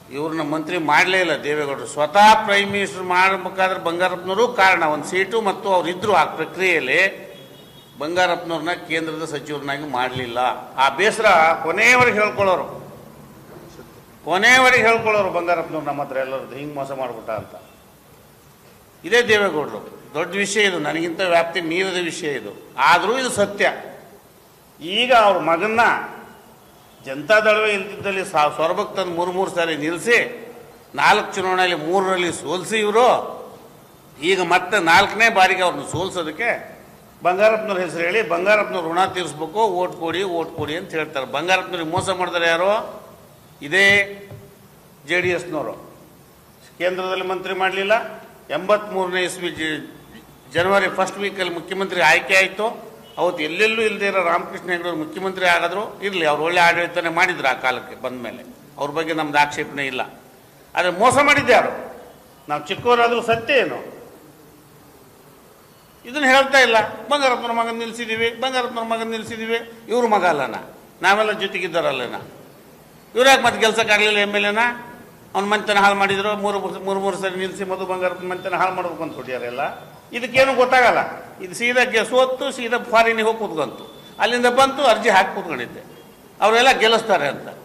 ಇವ್ರನ್ನ ಮಂತ್ರಿ ಮಾಡಲೇ ಇಲ್ಲ ದೇವೇಗೌಡರು. ಸ್ವತಃ ಪ್ರೈಮ್ ಮಿನಿಸ್ಟರ್ ಮಾಡಬೇಕಾದ್ರೆ ಬಂಗಾರಪ್ಪನವರು ಕಾರಣ, ಒಂದು ಸೀಟು ಮತ್ತು ಅವರಿದ್ದರು ಆ ಪ್ರಕ್ರಿಯೆಯಲ್ಲಿ. ಬಂಗಾರಪ್ಪನವ್ರನ್ನ ಕೇಂದ್ರದ ಸಚಿವರನ್ನಾಗಿ ಮಾಡಲಿಲ್ಲ. ಆ ಬೇಸರ ಕೊನೆಯವರೆಗೆ ಹೇಳ್ಕೊಳ್ಳೋರು ಬಂಗಾರಪ್ಪನವ್ರು ನಮ್ಮ ಹತ್ರ ಎಲ್ಲರದ್ದು ಹಿಂಗೆ ಮೋಸ ಮಾಡಿಬಿಟ್ಟ ಅಂತ. ಇದೇ ದೇವೇಗೌಡರು. ದೊಡ್ಡ ವಿಷಯ ಇದು, ನನಗಿಂತ ವ್ಯಾಪ್ತಿ ಮೀರಿದ ವಿಷಯ ಇದು. ಆದರೂ ಇದು ಸತ್ಯ. ಈಗ ಅವ್ರ ಮಗನ್ನ ಜನತಾದಳವೇ ಇಲ್ದಿದ್ದಲ್ಲಿ ಸೊರಬಕ್ಕೆ ತಂದು ಮೂರು ಸಾರಿ ನಿಲ್ಲಿಸಿ 4 ಚುನಾವಣೆಯಲ್ಲಿ 3ರಲ್ಲಿ ಸೋಲಿಸಿ ಇವರು ಈಗ ಮತ್ತೆ 4ನೇ ಬಾರಿಗೆ ಅವ್ರನ್ನ ಸೋಲಿಸೋದಕ್ಕೆ ಬಂಗಾರಪ್ಪನವ್ರ ಹೆಸರು ಹೇಳಿ ಬಂಗಾರಪ್ಪನವ್ರು ಋಣ ತೀರಿಸ್ಬೇಕು, ಓಟ್ ಕೊಡಿ ಅಂತ ಹೇಳ್ತಾರೆ. ಬಂಗಾರಪ್ಪನವ್ರಿಗೆ ಮೋಸ ಮಾಡ್ತಾರೆ ಯಾರು? ಇದೇ JDSನವರು. ಕೇಂದ್ರದಲ್ಲಿ ಮಂತ್ರಿ ಮಾಡಲಿಲ್ಲ. 83ನೇ ಇಸ್ವಿ ಜನವರಿ ಫಸ್ಟ್ ವೀಕಲ್ಲಿ ಮುಖ್ಯಮಂತ್ರಿ ಆಯ್ಕೆ ಆಯಿತು. ಅವತ್ತು ಎಲ್ಲೆಲ್ಲೂ ಇಲ್ಲದೆ ಇರೋ ರಾಮಕೃಷ್ಣ ಹೆಗಡೆ ಮುಖ್ಯಮಂತ್ರಿ ಆಗಿದ್ರು. ಇರಲಿ, ಅವ್ರು ಒಳ್ಳೆ ಆಡಳಿತನೇ ಮಾಡಿದ್ರು ಆ ಕಾಲಕ್ಕೆ ಬಂದ ಮೇಲೆ. ಅವ್ರ ಬಗ್ಗೆ ನಮ್ದು ಆಕ್ಷೇಪಣೆ ಇಲ್ಲ. ಆದರೆ ಮೋಸ ಮಾಡಿದ್ದೆ ಯಾರು? ನಾವು ಚಿಕ್ಕವರಾದರೂ ಸತ್ಯ ಏನು ಇದನ್ನು ಹೇಳ್ತಾ ಇಲ್ಲ. ಬಂಗಾರಪ್ಪನ ಮಗನ ನಿಲ್ಲಿಸಿದ್ದೀವಿ, ಇವ್ರ ಮಗ ಅಲ್ಲನ, ನಾವೆಲ್ಲ ಜೊತೆಗಿದ್ದಾರಲ್ಲನ. ಇವ್ರ್ಯಾಕೆ ಮತ್ತೆ ಗೆಲ್ಸೋಕ್ಕಾಗಲಿಲ್ಲ MLAನ? ಅವ್ನ ಮಂತನ ಹಾಳು ಮಾಡಿದ್ರು. ಮೂರು ಸರಿ ನಿಲ್ಲಿಸಿ ಮಧು ಬಂಗಾರಪ್ಪನ ಮಂತನ ಹಾಳು ಮಾಡ್ಬೇಕು ಅಂತ ಕೊಟ್ಟಿಯಾರೆಲ್ಲ. ಇದಕ್ಕೇನು ಗೊತ್ತಾಗಲ್ಲ. ಇದು ಸೀದಾ ಸೋತ್ತು ಸೀದಾ ಫಾರಿನಿಗೆ ಹೋಗಿ ಕೂತ್ಕೊಂತು. ಅಲ್ಲಿಂದ ಬಂತು, ಅರ್ಜಿ ಹಾಕಿ ಕೂತ್ಕೊಂಡಿದ್ದೆ ಅವರೆಲ್ಲ ಗೆಲ್ಲಿಸ್ತಾರೆ ಅಂತ.